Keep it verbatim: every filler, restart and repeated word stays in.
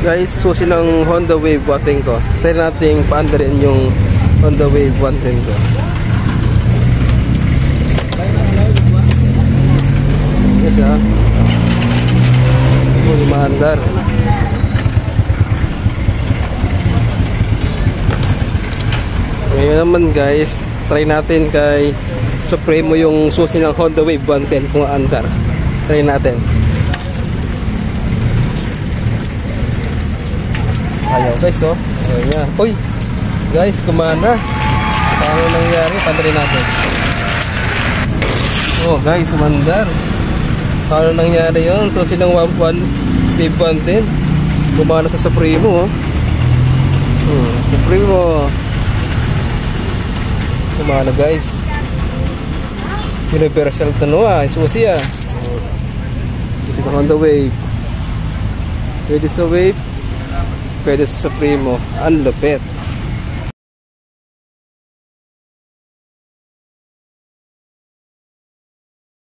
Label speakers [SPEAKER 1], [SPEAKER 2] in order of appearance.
[SPEAKER 1] Guys, susi ng Honda Wave one ten ko. Try natin paandarin yung Honda Wave one ten ko. Yes ha. Ito yung maandar. Ngayon naman guys, try natin kay Supremo yung susi ng Honda Wave one ten kung andar. Try natin. Ayaw guys, oh. Ayaw niya. Uy, guys, kumana. Paano nangyari? Pandarin natin. Oh guys, umandar. Paano nangyari yun? So silang Wave one ten kumana sa Supremo, oh. Hmm, Supremo kumana guys. Universal tanwa, susi ah. Susi ng Honda Wave. Pwede sa Wave, pwede sa Supremo. Ang lupit.